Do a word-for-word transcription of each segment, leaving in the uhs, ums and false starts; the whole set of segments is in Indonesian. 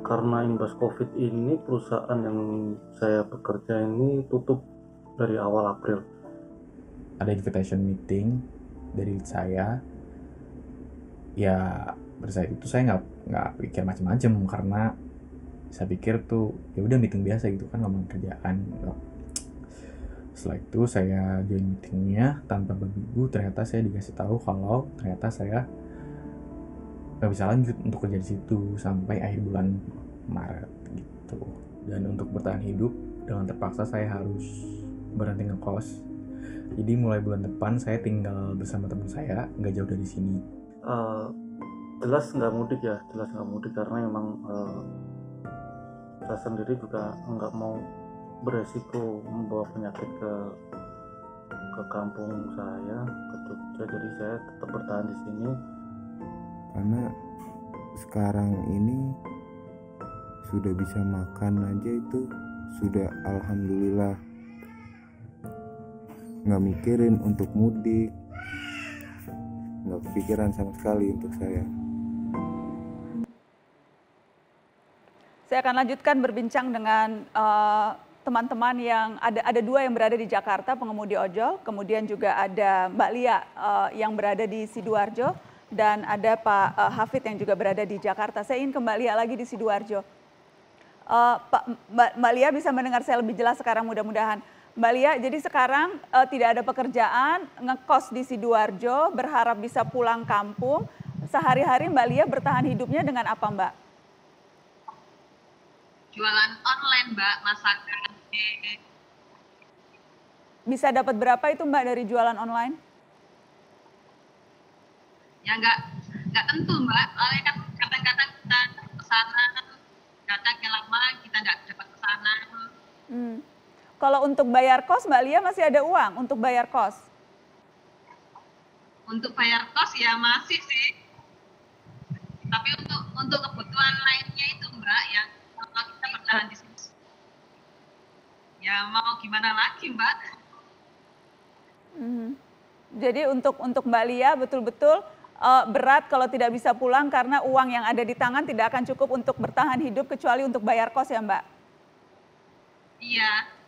karena imbas COVID ini perusahaan yang saya bekerja ini tutup dari awal April. Ada invitation meeting dari saya, ya pada saat itu saya nggak nggak pikir macam-macam karena saya pikir tuh ya udah meeting biasa gitu kan, ngomong kerjaan. Setelah itu saya join meetingnya tanpa berminggu, ternyata saya dikasih tahu kalau ternyata saya nggak bisa lanjut untuk kerja di situ sampai akhir bulan Maret gitu. Dan untuk bertahan hidup dengan terpaksa saya harus berhenti ngekos. Jadi mulai bulan depan saya tinggal bersama teman saya nggak jauh dari sini. Uh, jelas nggak mudik ya, jelas nggak mudik karena emang uh, saya sendiri juga nggak mau beresiko membawa penyakit ke ke kampung saya, ke Jogja. Jadi saya tetap bertahan di sini. Karena sekarang ini sudah bisa makan aja itu sudah alhamdulillah, nggak mikirin untuk mudik, nggak kepikiran sama sekali untuk saya. Saya akan lanjutkan berbincang dengan uh, teman-teman yang ada ada dua yang berada di Jakarta, pengemudi ojol, kemudian juga ada Mbak Lia uh, yang berada di Sidoarjo. Dan ada Pak uh, Hafid yang juga berada di Jakarta. Saya ingin ke Mbak Lia lagi di Sidoarjo. Uh, Pak, Mbak, Mbak Lia bisa mendengar saya lebih jelas sekarang mudah-mudahan. Mbak Lia, jadi sekarang uh, tidak ada pekerjaan, ngekos di Sidoarjo, berharap bisa pulang kampung. Sehari-hari Mbak Lia bertahan hidupnya dengan apa, Mbak? Jualan online, Mbak, masakan. Bisa dapat berapa itu, Mbak, dari jualan online? Ya nggak nggak tentu, Mbak. Soalnya kan kadang-kadang kita pesanan, kadang yang lama kita nggak dapat pesanan. Hmm. Kalau untuk bayar kos, Mbak Lia masih ada uang untuk bayar kos? Untuk bayar kos ya masih sih. Tapi untuk untuk kebutuhan lainnya itu, Mbak, yang kalau kita bertahan di sini, ya mau gimana lagi, Mbak? Hmm. Jadi untuk untuk Mbak Lia betul-betul Uh, berat kalau tidak bisa pulang karena uang yang ada di tangan tidak akan cukup untuk bertahan hidup kecuali untuk bayar kos ya, Mbak? Iya.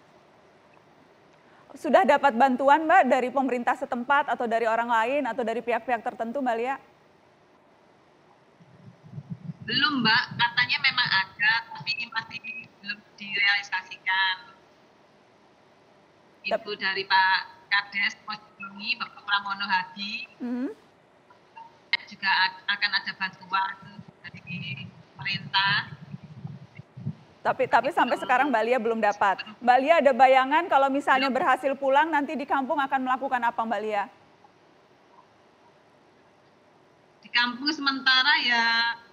Sudah dapat bantuan, Mbak, dari pemerintah setempat atau dari orang lain atau dari pihak-pihak tertentu, Mbak Lia? Belum, Mbak. Katanya memang ada, tapi masih belum direalisasikan. Itu dari Pak Kades Mojibungi, Bapak Pramono Hadi. Mm-hmm. Juga akan ada bantuan dari pemerintah. Tapi tapi sampai sekarang Mbak Lia belum dapat. Mbak Lia ada bayangan kalau misalnya berhasil pulang nanti di kampung akan melakukan apa, Mbak Lia? Di kampung sementara ya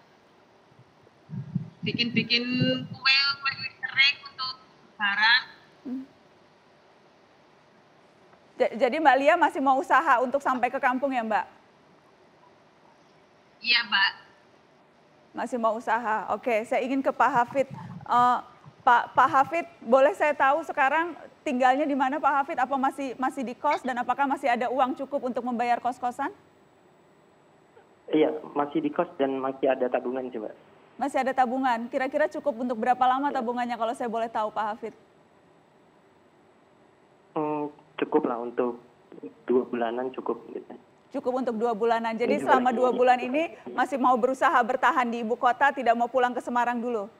bikin-bikin kue kue kering untuk lebaran. Hmm. Jadi Mbak Lia masih mau usaha untuk sampai ke kampung ya, Mbak? Iya, Mbak. Masih mau usaha. Oke, saya ingin ke Pak Hafid. Uh, Pak Pak Hafid, boleh saya tahu sekarang tinggalnya di mana, Pak Hafid? Apa masih masih di kos dan apakah masih ada uang cukup untuk membayar kos-kosan? Iya, masih di kos dan masih ada tabungan sih, Mbak. Masih ada tabungan. Kira-kira cukup untuk berapa lama tabungannya kalau saya boleh tahu, Pak Hafid? Hmm, cukup lah untuk dua bulanan cukup gitu. Cukup untuk dua bulanan. Jadi selama dua bulan ini masih mau berusaha bertahan di ibu kota, tidak mau pulang ke Semarang dulu?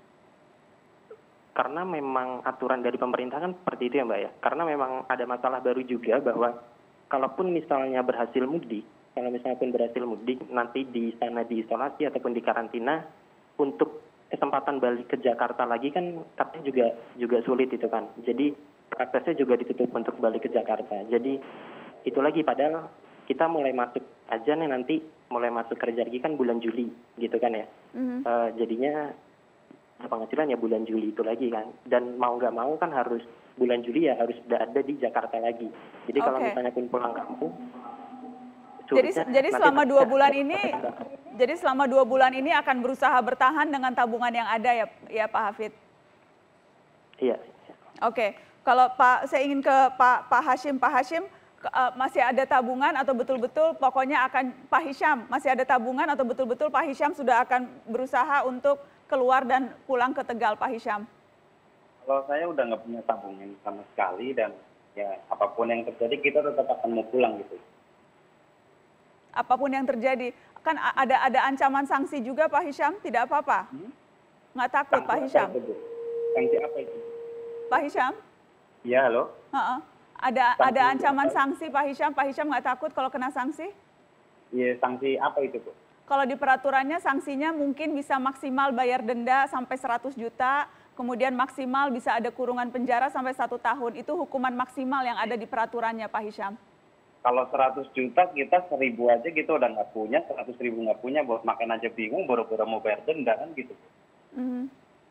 Karena memang aturan dari pemerintah kan seperti itu ya, Mbak ya. Karena memang ada masalah baru juga bahwa kalaupun misalnya berhasil mudik, kalau misalnya pun berhasil mudik, nanti di sana diisolasi ataupun dikarantina, untuk kesempatan balik ke Jakarta lagi kan katanya juga juga sulit itu kan. Jadi aksesnya juga ditutup untuk balik ke Jakarta. Jadi itu lagi padahal kita mulai masuk aja nih nanti mulai masuk kerja lagi kan bulan Juli gitu kan ya. Mm-hmm. uh, jadinya penghasilan ya bulan Juli itu lagi kan. Dan mau nggak mau kan harus bulan Juli ya harus sudah ada di Jakarta lagi. Jadi okay. Kalau misalnya pun pulang kampung. Jadi jadi selama dua bulan ini, jadi selama dua bulan ini akan berusaha bertahan dengan tabungan yang ada ya, ya Pak Hafid. Iya. Oke, okay. Kalau Pak, saya ingin ke Pak Pak Hashim, Pak Hashim. Ke- eh, masih ada tabungan atau betul-betul pokoknya akan Pak Hisham masih ada tabungan atau betul-betul Pak Hisham sudah akan berusaha untuk keluar dan pulang ke Tegal, Pak Hisham? Kalau saya udah nggak punya tabungan sama sekali dan ya apapun yang terjadi kita tetap akan mau pulang gitu. Apapun yang terjadi, kan a- ada ada ancaman sanksi juga Pak Hisham, tidak apa-apa? Hmm? Nggak takut Pak Sanksi Hisham? apa itu, Bu? Sanksi apa itu? Pak Hisham? Iya, halo? Ha-ha. Ada Sanksi ada ancaman apa? sanksi Pak Hisham? Pak Hisham nggak takut kalau kena sanksi? Iya, sanksi apa itu, Bu? Kalau di peraturannya sanksinya mungkin bisa maksimal bayar denda sampai seratus juta, kemudian maksimal bisa ada kurungan penjara sampai satu tahun. Itu hukuman maksimal yang ada di peraturannya Pak Hisham. Kalau seratus juta kita seribu aja gitu udah nggak punya, seratus ribu nggak punya, buat makan aja bingung, boro-boro mau bayar denda kan gitu. Mhm.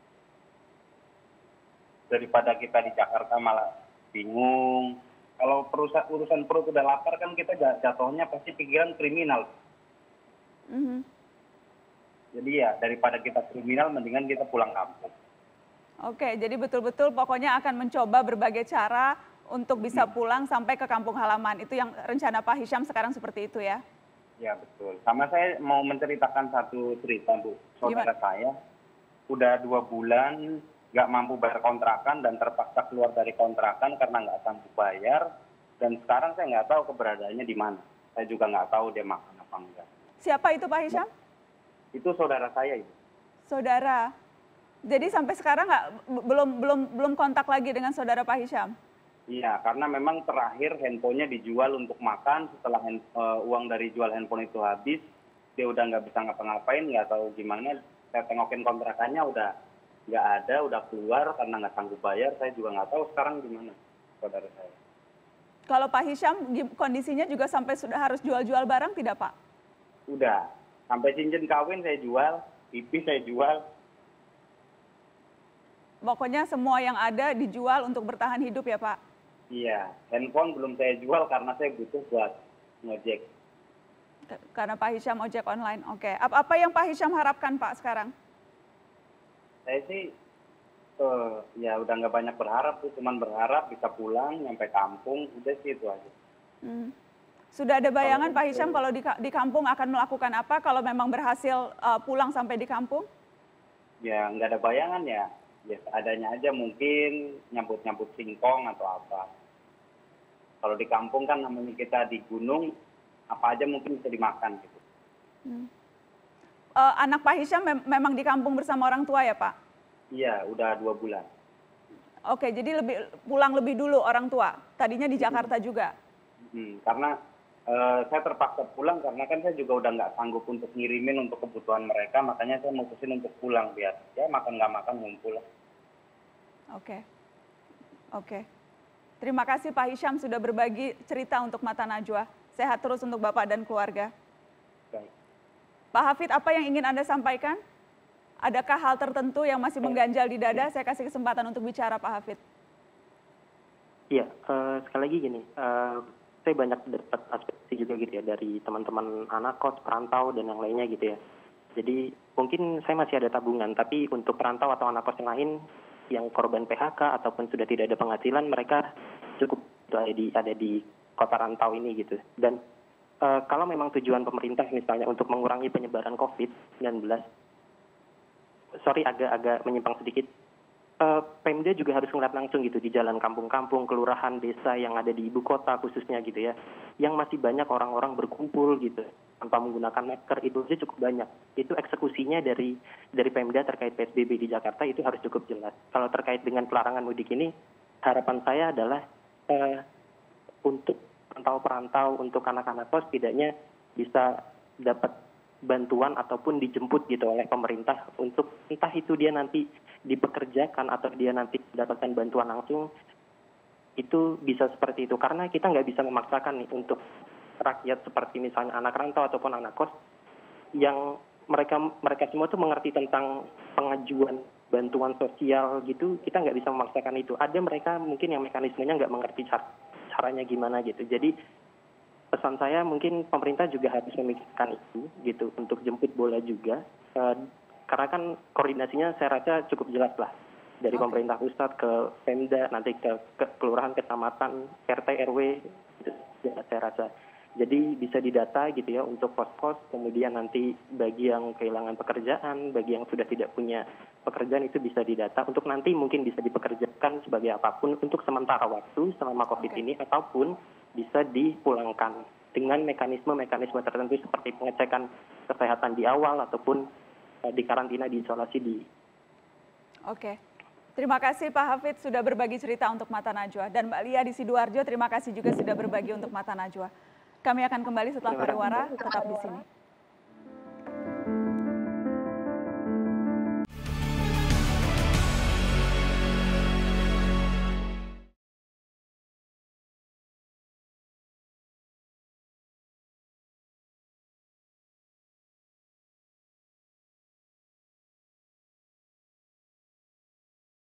Daripada kita di Jakarta malah bingung. Kalau perusahaan urusan perut udah lapar kan kita jat- jatuhnya pasti pikiran kriminal. Mhm. Jadi ya daripada kita kriminal mendingan kita pulang kampung. Oke, jadi betul-betul pokoknya akan mencoba berbagai cara untuk bisa Hmm. pulang sampai ke kampung halaman. Itu yang rencana Pak Hisham sekarang seperti itu ya? Ya betul. Sama saya mau menceritakan satu cerita, Bu. Saudara saya udah dua bulan nggak mampu bayar kontrakan dan terpaksa keluar dari kontrakan karena nggak sanggup bayar. Dan sekarang saya nggak tahu keberadaannya di mana. Saya juga nggak tahu dia makan apa enggak. Siapa itu Pak Hisham? Itu saudara saya itu. Saudara. Jadi sampai sekarang nggak b- belum belum belum kontak lagi dengan saudara Pak Hisham? Iya, karena memang terakhir handphonenya dijual untuk makan. Setelah hand, eh, uang dari jual handphone itu habis, dia udah nggak bisa ngapa-ngapain, nggak tahu gimana. Saya tengokin kontrakannya udah nggak ada, udah keluar karena nggak sanggup bayar. Saya juga nggak tahu sekarang gimana, saudara saya. Kalau Pak Hisham gi- kondisinya juga sampai sudah harus jual-jual barang tidak Pak? Udah, sampai cincin kawin saya jual, T V saya jual. Pokoknya semua yang ada dijual untuk bertahan hidup ya Pak? Iya, handphone belum saya jual karena saya butuh buat ngojek. K- Karena Pak Hisham ojek online. Oke. Apa, apa yang Pak Hisham harapkan Pak sekarang? Saya sih eh, ya udah nggak banyak berharap tuh, cuman berharap bisa pulang nyampe kampung, udah sih itu aja. Hmm. Sudah ada bayangan Kalau Pak Hisham untuk- kalau di, ka- di kampung akan melakukan apa kalau memang berhasil uh, pulang sampai di kampung? Ya nggak ada bayangan ya, ya adanya aja mungkin nyambut-nyambut singkong atau apa. Kalau di kampung kan namanya kita di gunung, apa aja mungkin bisa dimakan gitu. Hmm. Uh, anak Pak Hisham mem- memang di kampung bersama orang tua ya Pak? Iya, udah dua bulan. Oke, jadi lebih pulang lebih dulu orang tua. Tadinya di Jakarta juga. Hmm, karena eh, saya terpaksa pulang karena kan saya juga udah nggak sanggup untuk ngirimin untuk kebutuhan mereka, makanya saya mutusin untuk pulang biar ya makan nggak makan ngumpul. Oke. Oke. Terima kasih Pak Hisham sudah berbagi cerita untuk Mata Najwa. Sehat terus untuk Bapak dan keluarga. Baik. Pak Hafid, apa yang ingin Anda sampaikan? Adakah hal tertentu yang masih mengganjal di dada? Saya kasih kesempatan untuk bicara Pak Hafid. Iya, eh, sekali lagi gini, eh, saya banyak dapat aspirasi juga gitu ya dari teman-teman anak kos, perantau dan yang lainnya gitu ya. Jadi mungkin saya masih ada tabungan, tapi untuk perantau atau anak kos yang lain yang korban P H K ataupun sudah tidak ada penghasilan, mereka cukup itu ada di ada di kota rantau ini gitu. Dan eh, kalau memang tujuan pemerintah misalnya untuk mengurangi penyebaran covid sembilan belas, sorry agak-agak menyimpang sedikit. Uh, Pemda juga harus ngeliat langsung gitu di jalan kampung-kampung, kelurahan, desa yang ada di ibu kota khususnya gitu ya, yang masih banyak orang-orang berkumpul gitu tanpa menggunakan masker, itu aja cukup banyak. Itu eksekusinya dari dari Pemda terkait P S B B di Jakarta itu harus cukup jelas. Kalau terkait dengan pelarangan mudik ini, harapan saya adalah uh, untuk perantau-perantau, untuk anak-anak kos setidaknya bisa dapat bantuan ataupun dijemput gitu oleh pemerintah untuk entah itu dia nanti dipekerjakan atau dia nanti mendapatkan bantuan langsung, itu bisa seperti itu. Karena kita nggak bisa memaksakan nih untuk rakyat seperti misalnya anak rantau ataupun anak kos yang mereka mereka semua tuh mengerti tentang pengajuan bantuan sosial gitu, kita nggak bisa memaksakan itu. Ada mereka mungkin yang mekanismenya nggak mengerti car caranya gimana gitu. Jadi pesan saya mungkin pemerintah juga harus memikirkan itu gitu untuk jemput bola juga. Uh, Karena kan koordinasinya saya rasa cukup jelas lah. Dari Oke. pemerintah pusat ke Pemda, nanti ke, ke kelurahan, kecamatan, R T, R W. Gitu. ya saya rasa. Jadi bisa didata gitu ya untuk kos-kos, kemudian nanti bagi yang kehilangan pekerjaan, bagi yang sudah tidak punya pekerjaan itu bisa didata untuk nanti mungkin bisa dipekerjakan sebagai apapun untuk sementara waktu selama COVID Oke. ini, ataupun bisa dipulangkan dengan mekanisme-mekanisme tertentu seperti pengecekan kesehatan di awal ataupun eh, dikarantina, diisolasi di. Oke. Terima kasih Pak Hafid sudah berbagi cerita untuk Mata Najwa. Dan Mbak Lia di Sidoarjo, terima kasih juga sudah berbagi untuk Mata Najwa. Kami akan kembali setelah Terima kasih. pariwara, tetap di sini.